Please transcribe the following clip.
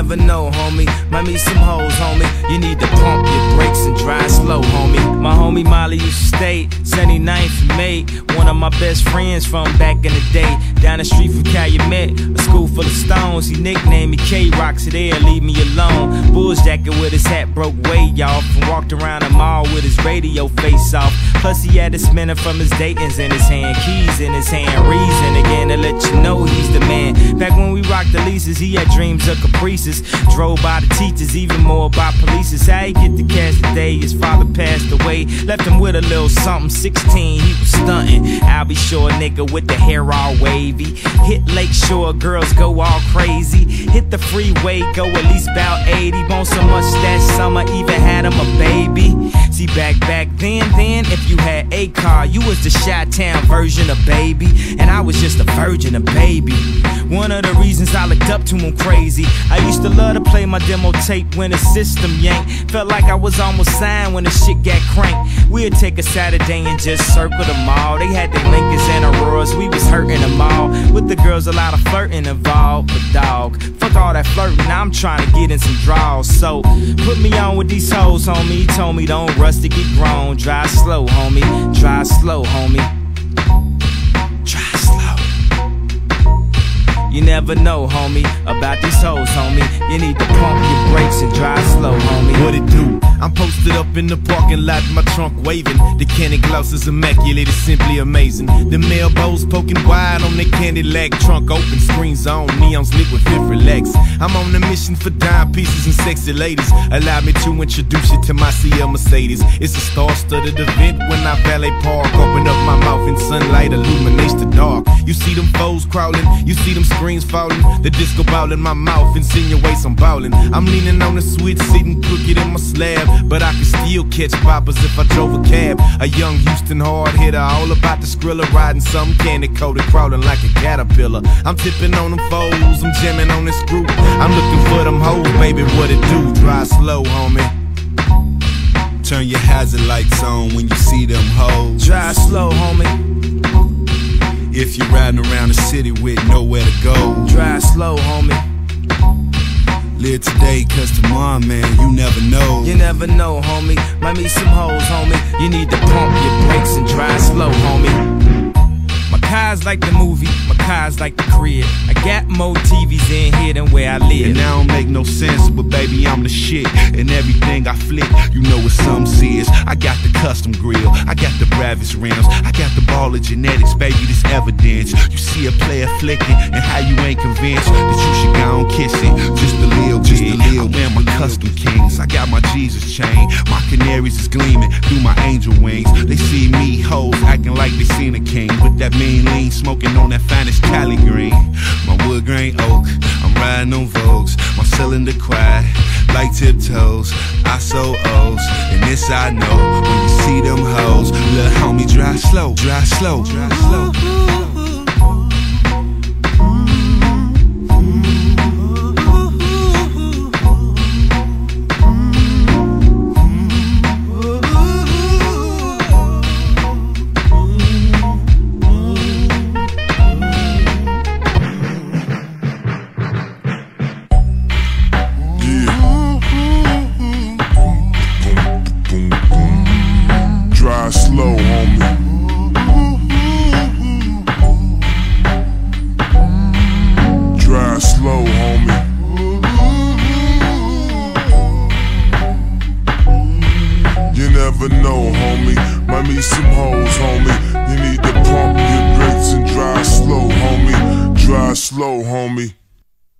never know, homie. Might meet some hoes, homie. You need to pump your brakes and drive slow, homie. My homie Molly used to stay 79th and May. One of my best friends from back in the day. Down the street from Calumet, a school full of stones. He nicknamed me K-Rock, so there, leave me alone. Bulls jacket with his hat broke way off, and walked around the mall with his radio face off. Plus he had a spinner from his Dayton's in his hand, keys in his hand. Reason again to let you know he's the man. Back when we rocked the leases, he had dreams of caprices. Drove by the teachers, even more by police. How he get the cash today? His father passed away, left him with a little something. 16, he was stunting. I'll be sure, nigga, with the hair all wavy. Hit Lake Shore, girls go all crazy. Hit the freeway, go at least about 80. Bone so much that summer, even had him a baby. See, back then, if you had a car, you was the Chi-Town version of Baby, and I was just a virgin of Baby. One of the reasons I looked up to him crazy. I used to love to play my demo tape when the system yanked. Felt like I was almost signed when the shit got cranked. We'd take a Saturday and just circle the mall. They had their Lincolns and Auroras, we was hurting them all. With the girls, a lot of flirting involved. But dog, fuck all that flirting, I'm trying to get in some draws. So, put me on with these hoes, homie. He told me don't rush to get grown. Drive slow, homie. Drive slow, homie. Drive slow. You never know, homie, about these hoes, homie. You need to pump your brakes and drive slow, homie. What it do? I'm posted up in the parking lot, my trunk waving. The candy gloss is immaculate, it's simply amazing. The elbows poking wide on the candy lag. Trunk open, screens on, neons lit with fifth relax. I'm on a mission for dime pieces and sexy ladies. Allow me to introduce you to my CL Mercedes. It's a star-studded event when I valet park. Open up my mouth and sunlight illuminates the dark. You see them foes crawling, you see them screens falling. The disco ball in my mouth insinuates I'm ballin'. I'm leaning on the switch, sitting crooked in my slab, but I can still catch poppers if I drove a cab. A young Houston hard hitter, all about the Skrilla, riding some candy coated, crawling like a caterpillar. I'm tipping on them foes, I'm jamming on this group. I'm looking for them hoes, baby, what it do? Drive slow, homie. Turn your hazard lights on when you see them hoes. Drive slow, homie. If you're riding around the city with nowhere to go, drive slow, homie. Live today, cause tomorrow, man, you never know. You never know, homie. Might meet some hoes, homie. You need to pump your brakes and drive slow, homie. My car's like the movie, my car's like the crib. I got more TVs in here than where I live. And that don't make no sense, but baby, I'm the shit. And everything I flick, you know what some says. I got the custom grill, I got the bravest rims, I got the ball of genetics, baby, this evidence. You see a player flicking, and how you ain't convinced that you should go and kiss it. Just a little bit, I wear my custom kings, I got my Jesus chain. My canaries is gleaming through my angel wings. They see me, hoes, acting like they seen a king. With that mean lean, smoking on that finest Cali green. My wood grain oak, I'm riding on Vogues. My cylinder quiet, like tiptoes. I so O's, and this I know. When you see them hoes, little homie, drive slow, drive slow, drive slow. Drive slow, homie. Drive slow, homie. You never know, homie. Might meet some hoes, homie. You need to pump your brakes and drive slow, homie. Drive slow, homie.